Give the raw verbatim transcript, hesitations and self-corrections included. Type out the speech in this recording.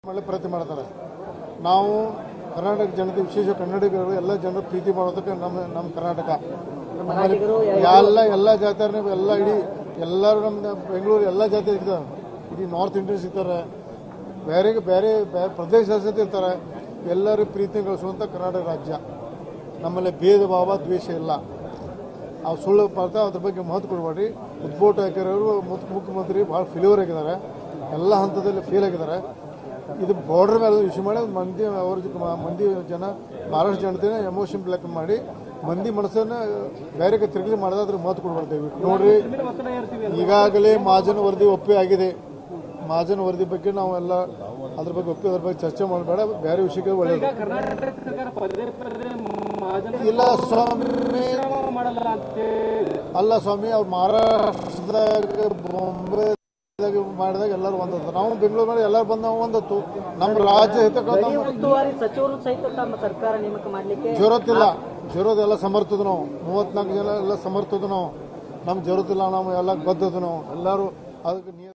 ಒಳ್ಳೆ ಪ್ರಯತ್ನ ಮಾಡ್ತಾರೆ. ನಾವು ಕರ್ನಾಟಕ ಜನತೆ, ವಿಶೇಷ ಕನ್ನಡಿಗರು ಎಲ್ಲ ಜನರು ಪ್ರೀತಿ ಮಾಡೋದಕ್ಕೆ ನಮ್ಮ ನಮ್ಮ ಕರ್ನಾಟಕ ನಮ್ಮಲ್ಲಿ ಎಲ್ಲ ಎಲ್ಲ ಜಾತಿಯವ್ರನ್ನ ಎಲ್ಲ ಇಡೀ ಎಲ್ಲರೂ ನಮ್ಮ ಬೆಂಗಳೂರು ಎಲ್ಲ ಜಾತಿ ಇರ್ತಾರೆ. ಇಡೀ ನಾರ್ತ್ ಇಂಡಿಯನ್ಸ್ ಇರ್ತಾರೆ, ಬೇರೆ ಬೇರೆ ಪ್ರದೇಶ ಇರ್ತಾರೆ. ಎಲ್ಲರೂ ಪ್ರೀತಿ ಗಳಿಸುವಂಥ ಕರ್ನಾಟಕ ರಾಜ್ಯ. ನಮ್ಮಲ್ಲಿ ಭೇದ ಭಾವ ದ್ವೇಷ ಇಲ್ಲ. ಅವ್ರು ಸುಳ್ಳು ಬರ್ತಾ ಅದ್ರ ಬಗ್ಗೆ ಮಹತ್ವ ಕೊಡಬೇಡ್ರಿ. ಉದ್ಭವ್ ಠಾಕ್ರೆ ಅವರು ಮುಖ್ಯಮಂತ್ರಿ ಭಾಳ ಫೇಲ್ಯೂರ್ ಆಗಿದ್ದಾರೆ, ಎಲ್ಲ ಹಂತದಲ್ಲಿ ಫೇಲ್ ಆಗಿದ್ದಾರೆ. ಇದು ಬಾರ್ಡರ್ ಮೇಲೆ ಇಶ್ಯೂ ಮಾಡಿ ಮಂದಿ ಅವ್ರ ಮಂದಿ ಜನ ಮಹಾರಾಷ್ಟ್ರ ಜನತೆನ ಎಮೋಷನ್ ಬ್ಲ್ಯಾಕ್ ಮಾಡಿ ಮಂದಿ ಮನಸ್ಸನ್ನು ಬೇರೆ ತಿರುಗಿ ಮಾಡೋದಾದ್ರೆ ಮಾತು ಕೊಡ್ಬಾರ್ದೇವೆ. ನೋಡ್ರಿ, ಈಗಾಗಲೇ ಮಹಾಜನ ವರದಿ ಒಪ್ಪಿ ಆಗಿದೆ. ಮಹಾಜನ ವರದಿ ಬಗ್ಗೆ ನಾವು ಎಲ್ಲ ಅದ್ರ ಬಗ್ಗೆ ಒಪ್ಪಿ ಅದ್ರ ಬಗ್ಗೆ ಚರ್ಚೆ ಮಾಡಬೇಡ, ಬೇರೆ ವಿಷಯಕ್ಕೆ ಒಳ್ಳೆಯದು. ಇಲ್ಲ ಸ್ವಾಮಿ, ಅಲ್ಲ ಸ್ವಾಮಿ, ಅವ್ರು ಮಹಾರಾಷ್ಟ್ರದಾಗ ಬಾಂಬೆ ಮಾಡಿದಾಗ ಎಲ್ಲರೂ ಒಂದತ್ತು. ನಾವು ಬೆಂಗಳೂರು ಮೇಲೆ ಎಲ್ಲರೂ ಬಂದ ಒಂದತ್ತು. ನಮ್ಮ ರಾಜ್ಯ ಜೋರತ್ತಿಲ್ಲ, ಜೋರೋದು ಎಲ್ಲ ಸಮರ್ಥದ. ನಾವು ಮೂವತ್ನಾಲ್ಕು ಜನ ಎಲ್ಲ ಸಮರ್ಥದ. ನಾವು ನಮ್ಗೆ ಜೋರತ್ತಿಲ್ಲ, ನಾವು ಎಲ್ಲ ಬದ್ದದು. ನಾವು ಎಲ್ಲರೂ ಅದಕ್ಕೆ